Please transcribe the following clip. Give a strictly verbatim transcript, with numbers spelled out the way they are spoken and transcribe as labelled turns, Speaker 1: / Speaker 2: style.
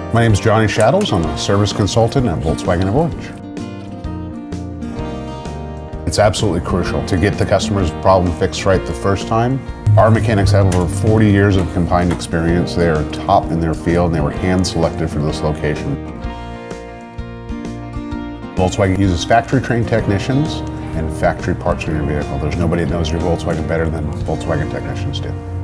Speaker 1: My name is Johnny Shadows. I'm a service consultant at Volkswagen of Orange. It's absolutely crucial to get the customer's problem fixed right the first time. Our mechanics have over forty years of combined experience. They are top in their field and they were hand-selected for this location. Volkswagen uses factory-trained technicians and factory parts in your vehicle. There's nobody that knows your Volkswagen better than Volkswagen technicians do.